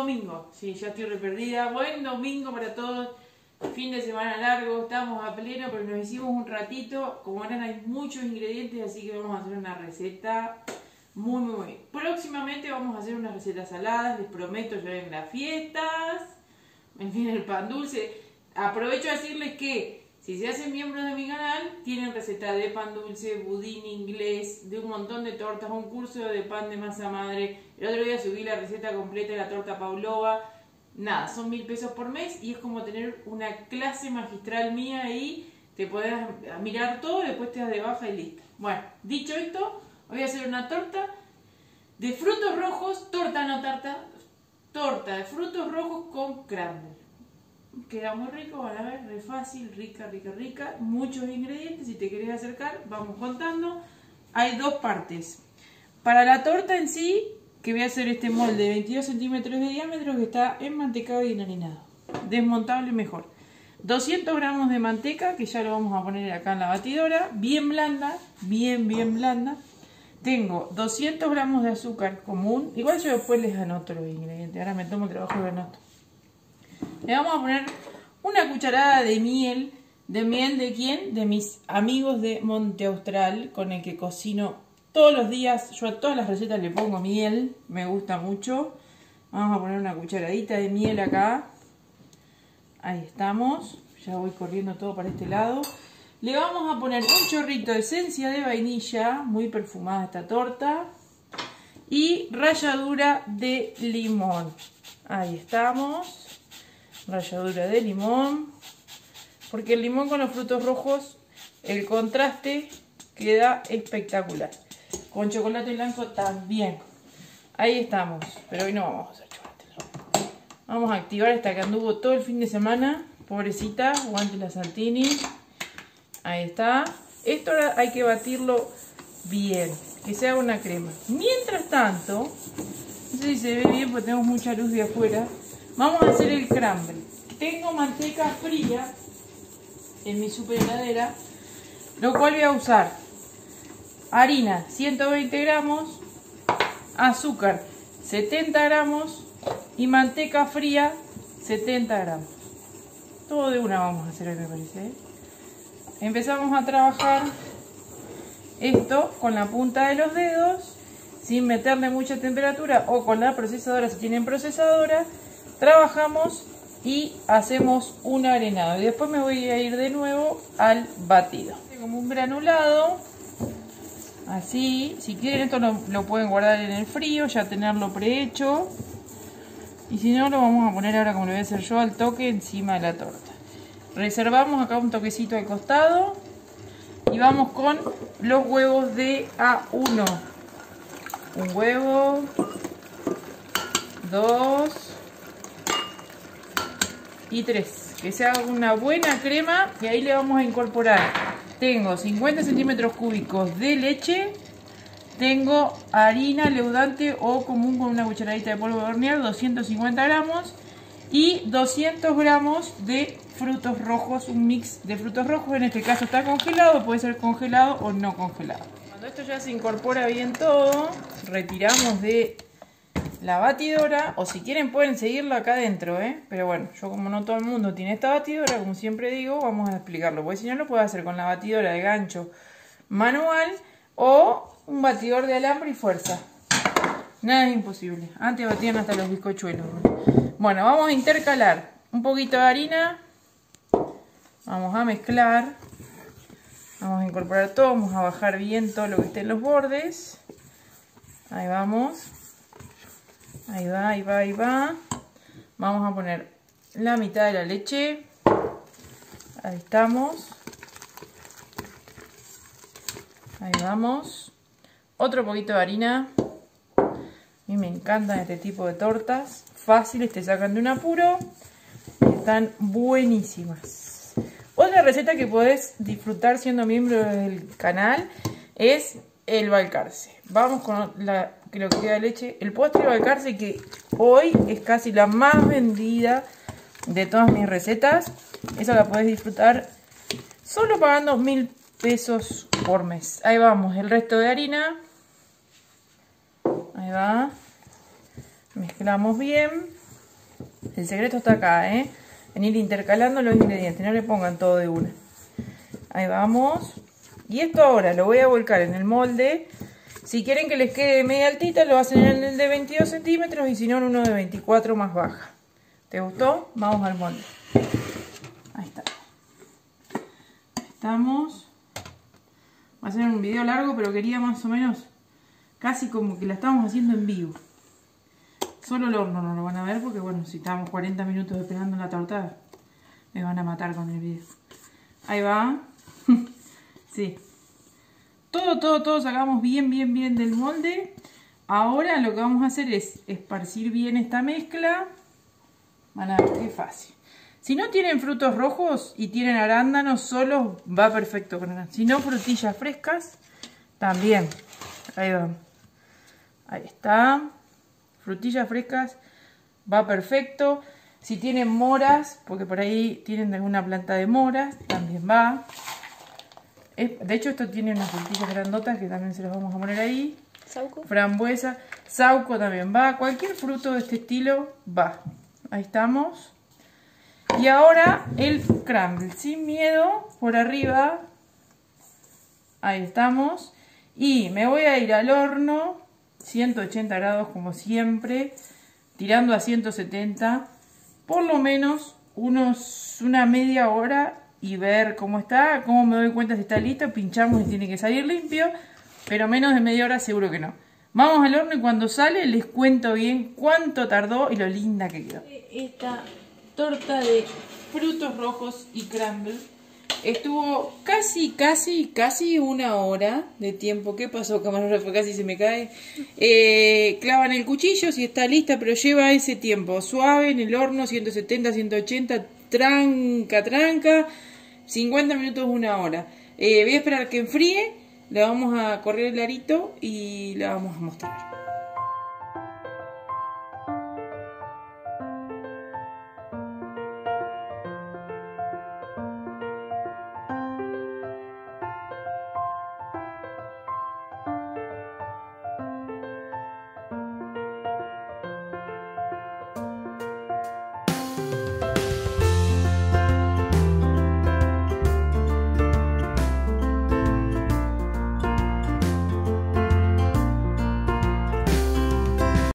domingo. Sí, ya estoy re perdida. Buen domingo para todos. Fin de semana largo, estamos a pleno, pero nos hicimos un ratito. Como verán, hay muchos ingredientes, así que vamos a hacer una receta muy bien. Próximamente vamos a hacer unas recetas saladas, les prometo, ya ven las fiestas. En fin, el pan dulce. Aprovecho a decirles que si se hacen miembros de mi canal, tienen receta de pan dulce, budín inglés, de un montón de tortas, un curso de pan de masa madre. El otro día subí la receta completa de la torta pavlova. Nada, son 1000 pesos por mes y es como tener una clase magistral mía ahí. Te podés mirar todo y después te das de baja y listo. Bueno, dicho esto, voy a hacer una torta de frutos rojos, torta de frutos rojos con crumble. Queda muy rico, van a ver, re fácil, rica. Muchos ingredientes, si te querés acercar, vamos contando. Hay dos partes. Para la torta en sí, que voy a hacer este molde de 22 centímetros de diámetro que está enmantecado y enharinado. Desmontable mejor. 200 gramos de manteca, que ya lo vamos a poner acá en la batidora, bien blanda, bien blanda. Tengo 200 gramos de azúcar común, igual yo después les anoto los ingredientes, ahora me tomo el trabajo y lo anoto. Le vamos a poner una cucharada de miel. ¿De miel de quién? De mis amigos de Monte Austral, con el que cocino todos los días. Yo a todas las recetas le pongo miel, me gusta mucho. Vamos a poner una cucharadita de miel acá. Ahí estamos, ya voy corriendo todo para este lado. Le vamos a poner un chorrito de esencia de vainilla, muy perfumada esta torta. Y ralladura de limón. Ahí estamos. Ralladura de limón, porque el limón con los frutos rojos, el contraste queda espectacular. Con chocolate blanco también. Ahí estamos, pero hoy no vamos a hacer chocolate blanco. Vamos a activar esta que anduvo todo el fin de semana, pobrecita, aguante la Santini. Ahí está. Esto ahora hay que batirlo bien, que se haga una crema. Mientras tanto, no sé si se ve bien porque tenemos mucha luz de afuera. Vamos a hacer el crumble. Tengo manteca fría en mi super heladera, lo cual voy a usar harina 120 gramos, azúcar 70 gramos y manteca fría 70 gramos. Todo de una vamos a hacer hoy, me parece, ¿eh? Empezamos a trabajar esto con la punta de los dedos, sin meterle mucha temperatura, o con la procesadora si tienen procesadora. Trabajamos y hacemos un arenado y después me voy a ir de nuevo al batido. Como un granulado, así. Si quieren esto lo pueden guardar en el frío, ya tenerlo prehecho. Y si no, lo vamos a poner ahora, como lo voy a hacer yo, al toque encima de la torta. Reservamos acá un toquecito al costado y vamos con los huevos de A1. Un huevo, 2 y 3, que se haga una buena crema. Y ahí le vamos a incorporar, tengo 50 centímetros cúbicos de leche, tengo harina leudante o común con una cucharadita de polvo de hornear, 250 gramos, y 200 gramos de frutos rojos, un mix de frutos rojos. En este caso está congelado, puede ser congelado o no congelado. Cuando esto ya se incorpora bien todo, retiramos de la batidora, o si quieren pueden seguirlo acá adentro, pero bueno, yo como no todo el mundo tiene esta batidora, como siempre digo, vamos a explicarlo, porque si no lo puedo hacer con la batidora de gancho manual o un batidor de alambre y fuerza. Nada es imposible. Antes batían hasta los bizcochuelos. Bueno, vamos a intercalar un poquito de harina, vamos a mezclar, vamos a incorporar todo, vamos a bajar bien todo lo que esté en los bordes. Ahí vamos. Ahí va. Vamos a poner la mitad de la leche. Ahí estamos. Ahí vamos. Otro poquito de harina. A mí me encantan este tipo de tortas. Fáciles, te sacan de un apuro. Y están buenísimas. Otra receta que podés disfrutar siendo miembro del canal es el balcarce. Vamos con lo que queda de leche. El postre de balcarce, que hoy es casi la más vendida de todas mis recetas. Esa la podés disfrutar solo pagando 1000 pesos por mes. Ahí vamos, el resto de harina. Ahí va. Mezclamos bien. El secreto está acá, ¿eh? En ir intercalando los ingredientes, no le pongan todo de una. Ahí vamos. Y esto ahora lo voy a volcar en el molde. Si quieren que les quede media altita, lo hacen en el de 22 centímetros y si no en uno de 24 más baja. ¿Te gustó? Vamos al molde. Ahí está. Ahí estamos. Va a ser un video largo, pero quería más o menos casi como que la estamos haciendo en vivo. Solo el horno no lo van a ver porque, bueno, si estamos 40 minutos esperando la torta, me van a matar con el video. Ahí va. Sí. Todo sacamos bien del molde. Ahora lo que vamos a hacer es esparcir bien esta mezcla. Van a ver qué fácil. Si no tienen frutos rojos y tienen arándanos solos, va perfecto con arándanos. Si no, frutillas frescas, también. Ahí va. Ahí está. Frutillas frescas, va perfecto. Si tienen moras, porque por ahí tienen alguna planta de moras, también va. De hecho, esto tiene unas frutillas grandotas que también se las vamos a poner ahí. Sauco. Frambuesa, sauco también va. Cualquier fruto de este estilo va. Ahí estamos. Y ahora el crumble, sin miedo, por arriba. Ahí estamos. Y me voy a ir al horno, 180 grados como siempre, tirando a 170, por lo menos una media hora y ver cómo está, cómo me doy cuenta si está listo, pinchamos y tiene que salir limpio, pero menos de media hora seguro que no. Vamos al horno y cuando sale les cuento bien cuánto tardó y lo linda que quedó. Esta torta de frutos rojos y crumble estuvo casi una hora de tiempo. ¿Qué pasó, camarógrafo? Casi se me cae. Clavan el cuchillo si está lista, pero lleva ese tiempo. Suave en el horno, 170, 180, tranca. 50 minutos, una hora. Voy a esperar que enfríe. Le vamos a correr el arito y la vamos a mostrar.